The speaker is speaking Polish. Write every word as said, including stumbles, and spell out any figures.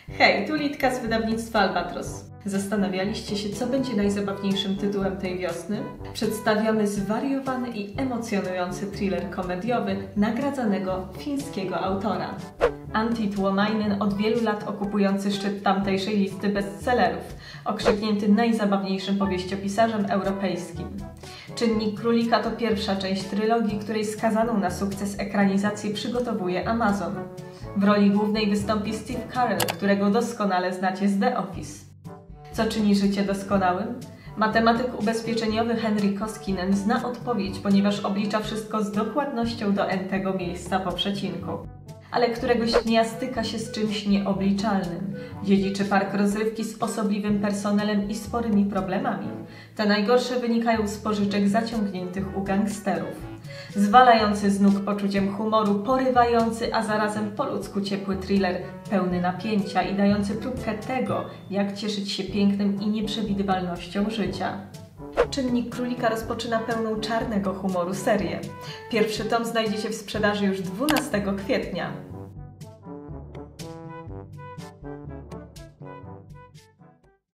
Hej, tu Litka z wydawnictwa Albatros. Zastanawialiście się, co będzie najzabawniejszym tytułem tej wiosny? Przedstawiamy zwariowany i emocjonujący thriller komediowy nagradzanego fińskiego autora. Antti Tuomainen, od wielu lat okupujący szczyt tamtejszej listy bestsellerów, okrzyknięty najzabawniejszym powieściopisarzem europejskim. Czynnik Królika to pierwsza część trylogii, której skazaną na sukces ekranizację przygotowuje Amazon. W roli głównej wystąpi Steve Carell, którego doskonale znacie z The Office. Co czyni życie doskonałym? Matematyk ubezpieczeniowy Henry Koskinen zna odpowiedź, ponieważ oblicza wszystko z dokładnością do n-tego miejsca po przecinku. Ale któregoś dnia styka się z czymś nieobliczalnym. Dziedziczy park rozrywki z osobliwym personelem i sporymi problemami. Te najgorsze wynikają z pożyczek zaciągniętych u gangsterów. Zwalający z nóg poczuciem humoru, porywający, a zarazem po ludzku ciepły thriller, pełny napięcia i dający próbkę tego, jak cieszyć się pięknem i nieprzewidywalnością życia. Czynnik Królika rozpoczyna pełną czarnego humoru serię. Pierwszy tom znajdziecie w sprzedaży już dwunastego kwietnia.